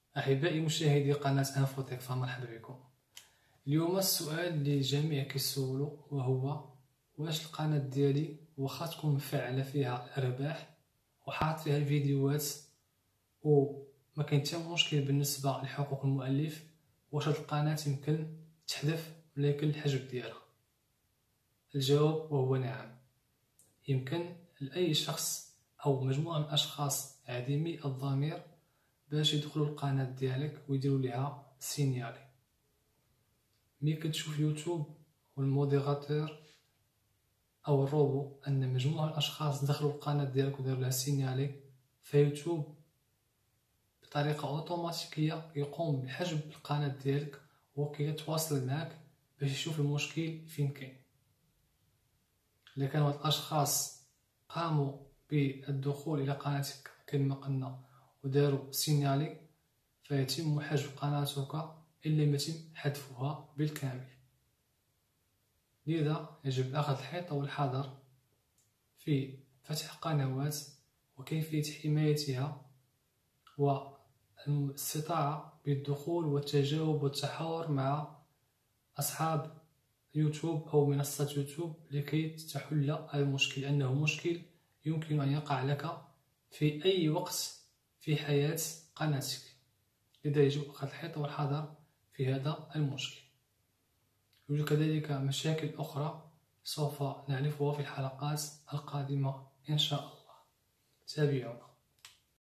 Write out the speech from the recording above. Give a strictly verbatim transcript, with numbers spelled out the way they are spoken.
أحبائي مشاهدي قناة انفوتيك، فمرحبا بكم. اليوم السؤال اللي الجميع كيسولو وهو: واش القناة ديالي واخا تكون مفعلة فيها الأرباح وحاط فيها الفيديوهات وما كاين حتى مشكل بالنسبة لحقوق المؤلف، واش هاد القناة يمكن تحذف ولا يمكن الحجب ديالها؟ الجواب وهو نعم. يمكن لأي شخص أو مجموعة من الأشخاص عديمي الضمير باش يدخلوا القناة ديالك ويديروا ليها سينيالي. ملي كتشوف يوتيوب والموديراتور او الروبو ان مجموعة من الاشخاص دخلوا القناة ديالك وداروا لها سينيالي، فيوتيوب بطريقة اوتوماتيكية يقوم بحجب القناة ديالك وكيتواصل معك باش يشوف المشكل فين كاين. الا كانوا هاد الاشخاص قاموا بالدخول الى قناتك كما قلنا وداروا سينيالي، فيتم حجب قناتك إن لم يتم حذفها بالكامل. لذا يجب أخذ الحيطة والحذر في فتح قنوات وكيفية حمايتها والاستطاعة بالدخول والتجاوب والتحاور مع أصحاب يوتيوب أو منصة يوتيوب لكي تحل المشكل، لأنه مشكل يمكن أن يقع لك في أي وقت في حياة قناتك. لذا يجب أخذ الحيطة والحذر في هذا المشكل. يوجد كذلك مشاكل أخرى سوف نعرفها في الحلقات القادمة إن شاء الله. تابعونا.